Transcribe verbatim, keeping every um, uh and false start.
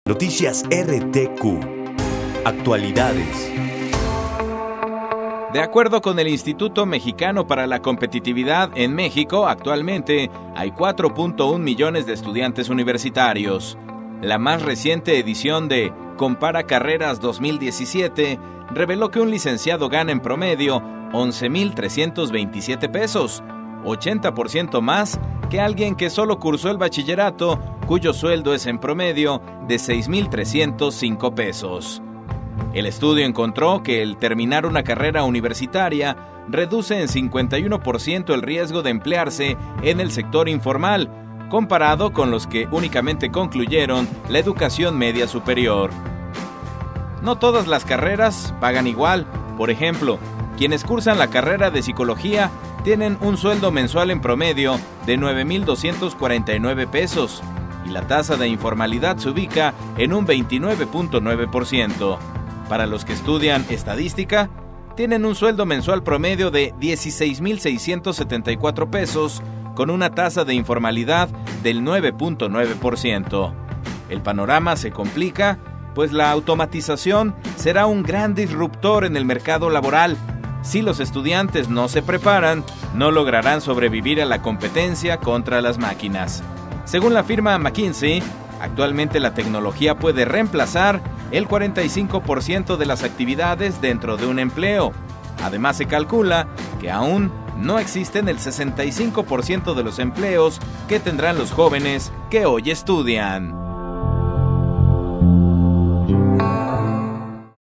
Noticias R T Q. Actualidades. De acuerdo con el Instituto Mexicano para la Competitividad, en México actualmente hay cuatro punto uno millones de estudiantes universitarios. La más reciente edición de Compara Carreras dos mil diecisiete reveló que un licenciado gana en promedio once mil trescientos veintisiete pesos, ochenta por ciento más que alguien que solo cursó el bachillerato, cuyo sueldo es en promedio de seis mil trescientos cinco pesos. El estudio encontró que el terminar una carrera universitaria reduce en cincuenta y uno por ciento el riesgo de emplearse en el sector informal, comparado con los que únicamente concluyeron la educación media superior. No todas las carreras pagan igual. Por ejemplo, quienes cursan la carrera de psicología tienen un sueldo mensual en promedio de nueve mil doscientos cuarenta y nueve pesos y la tasa de informalidad se ubica en un veintinueve punto nueve por ciento. Para los que estudian estadística, tienen un sueldo mensual promedio de dieciséis mil seiscientos setenta y cuatro pesos con una tasa de informalidad del nueve punto nueve por ciento. El panorama se complica, pues la automatización será un gran disruptor en el mercado laboral. Si los estudiantes no se preparan, no lograrán sobrevivir a la competencia contra las máquinas. Según la firma McKinsey, actualmente la tecnología puede reemplazar el cuarenta y cinco por ciento de las actividades dentro de un empleo. Además, se calcula que aún no existen el sesenta y cinco por ciento de los empleos que tendrán los jóvenes que hoy estudian.